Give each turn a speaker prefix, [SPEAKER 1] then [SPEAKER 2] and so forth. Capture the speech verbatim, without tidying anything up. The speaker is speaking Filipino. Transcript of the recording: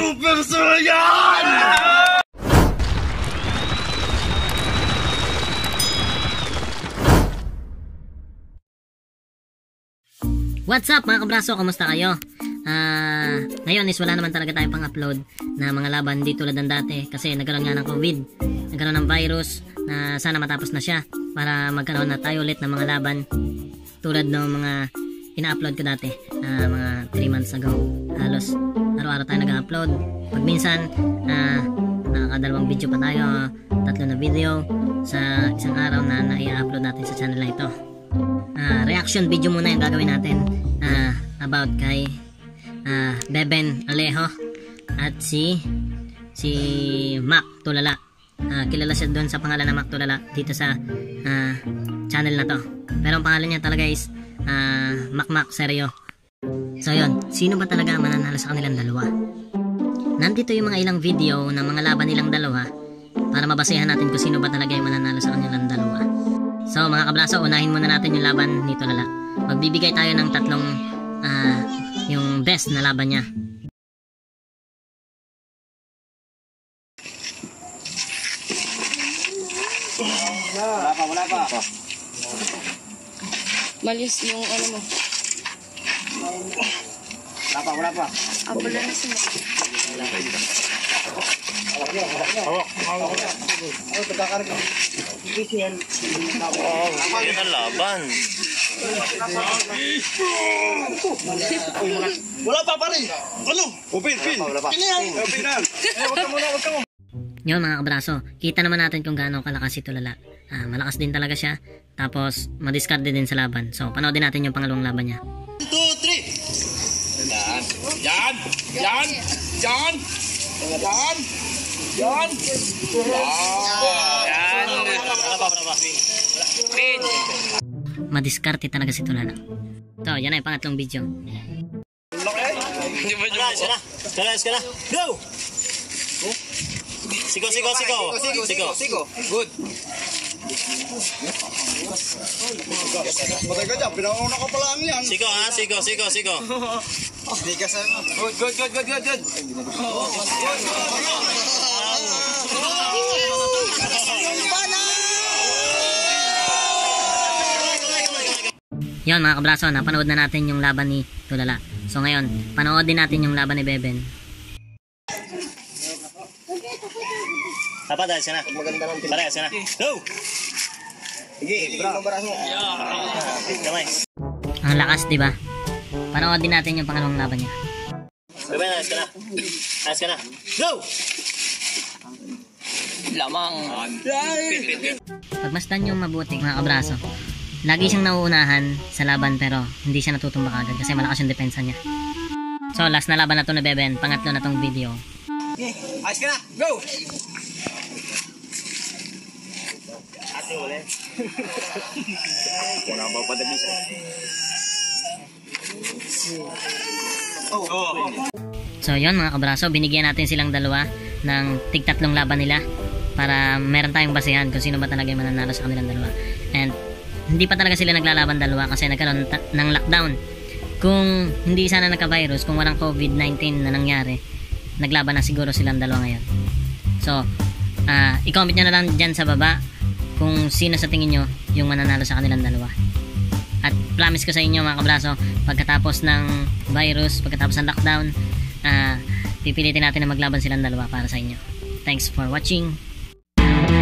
[SPEAKER 1] Super Saiyan!
[SPEAKER 2] What's up mga kabraso? Kamusta kayo? Uh, ngayon is wala naman talaga tayong pang-upload na mga laban di tulad ng dati kasi nagkaroon nga ng COVID, nagkaroon ng virus na sana matapos na siya para magkaroon na tayo ulit ng mga laban tulad ng mga ina-upload ko dati uh, mga three months ago. Halos araw-araw tayo nag-upload. Pag minsan uh, nakakadalawang video pa tayo, tatlo na video sa isang araw na na-i-upload natin sa channel na ito. Uh, reaction video muna yung gagawin natin uh, about kay uh, Beben Alejo at si si Mac Tulala. Uh, kilala siya doon sa pangalan na Mac Tulala dito sa uh, channel na to. Pero ang pangalan niya talaga is uh, Mac Mac Seryo. So yun, sino ba talaga mananalo sa kanilang dalawa? Nandito yung mga ilang video ng mga laban nilang dalawa para mabasehan natin kung sino ba talaga yung mananalo sa kanilang dalawa. So mga kablaso, unahin muna natin yung laban ni Tulala. Magbibigay tayo ng tatlong uh, yung best na laban niya.
[SPEAKER 1] Wala pa, wala pa.
[SPEAKER 3] Malis yung ano mo.
[SPEAKER 1] Wala pa, wala pa.
[SPEAKER 3] Abala na sila.
[SPEAKER 1] Hawak, hawak. Ano, pagkakarga. Yan ang laban. Wala pa pare. Ano? Upin, pin. Pin yan. Upin yan. Huwag ka muna, huwag ka muna.
[SPEAKER 2] Yun mga kabraso, kita naman natin kung gaano kalakas si Tulala. Ah, malakas din talaga siya. Tapos madiskarte din sa laban. So panoodin natin yung pangalawang laban niya.
[SPEAKER 1] one, two, three. Yan. Yan. Yan. Yan. Yan. Yan. Yan. Wala pa, wala pa. Pin.
[SPEAKER 2] Madiskarte talaga si Tulala. So yan na yung pangatlong video.
[SPEAKER 1] Hindi ba yung mga? Sana, sana, sana. Go! Sigo, sigo, sigo. Sigo, sigo, sigo. Good. Patay ka dyan, pinauna ka pala ang yan. Sigo ha, sigo, sigo, sigo. Hindi ka sa... Good, good, good, good, good, good.
[SPEAKER 2] Yun mga kabraso, napanood na natin yung laban ni Tulala. So ngayon, panood din natin yung laban ni Beben.
[SPEAKER 1] Apa dahil sana? Maganda ng pila. Parehas sana. Go! Sige, bro. Kamay.
[SPEAKER 2] Ang lakas, di ba? Panood din natin yung pangalawang laban niya.
[SPEAKER 1] Beben, ayos ka na. Ayos ka na. Go! Lamang.
[SPEAKER 2] Pagmasdan yung mabuti mga kabraso, lagi siyang nauunahan sa laban pero hindi siya natutumba agad kasi malakas yung depensa niya. So last na laban na to na Beben, pangatlo na tong video.
[SPEAKER 1] Okay, ayos ka na. Go! Ate ulit. Wala ba pa dami siya? Oh, oh.
[SPEAKER 2] So yun mga kabraso, binigyan natin silang dalawa ng tig-tatlong laban nila para meron tayong basehan kung sino ba talaga yung mananalo sa kanilang dalawa. And hindi pa talaga sila naglalaban dalawa kasi nagkaroon ng lockdown. Kung hindi sana nagka-virus, kung walang COVID nineteen na nangyari, naglaban na siguro silang dalawa ngayon. So, uh, i-comment nyo na lang dyan sa baba kung sino sa tingin nyo yung mananalo sa kanilang dalawa. At promise ko sa inyo mga kabraso, pagkatapos ng virus, pagkatapos ng lockdown, uh, pipilitin natin na maglaban silang dalawa para sa inyo. Thanks for watching.